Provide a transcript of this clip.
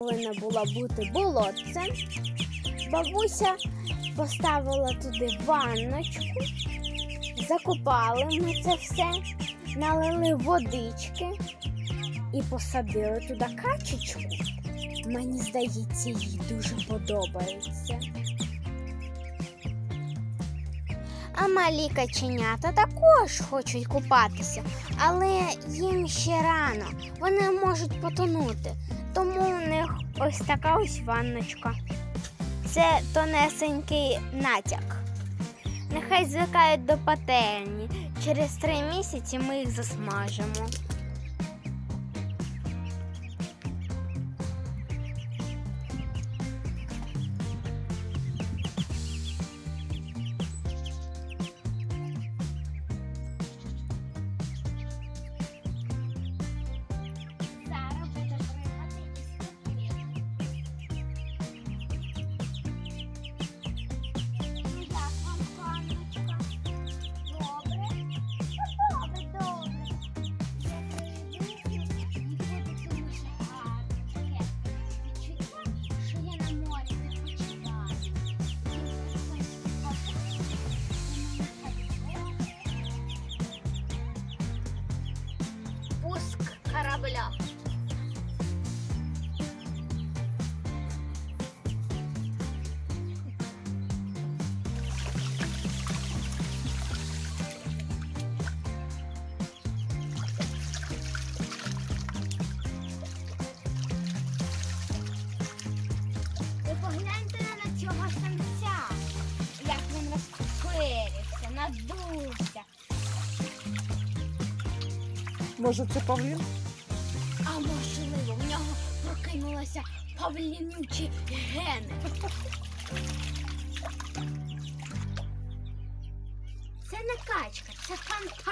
повинна була бути болотце. Бабуся поставила туди ванночку, закопали ми це все, налили водички і посадили туди качечку. Мені здається, їй дуже подобається. А малі каченята також хочуть купатися, але їм ще рано, вони можуть потонути. Тому у них ось така ось ванночка. Це тонесенький натяк. Нехай звикають до пательні. Через 3 місяці ми їх засмажимо. Корабля. Ви погляньте на цього самця, як він розпирився, надувся. Може, це павлін? А можливо, в нього прокинулися павлінючі гени. Це не качка, це фантазія.